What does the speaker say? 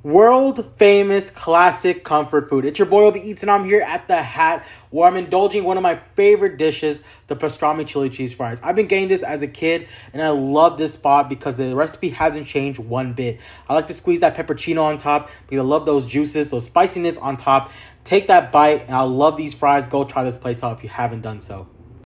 world famous classic comfort food. It's your boy Obi Eats, and I'm here at the Hat where I'm indulging one of my favorite dishes, the pastrami chili cheese fries. I've been getting this as a kid, and I love this spot because the recipe hasn't changed one bit. I like to squeeze that peppercino on top because I love those juices, those spiciness on top. Take that bite, and I love these fries. Go try this place out if you haven't done so.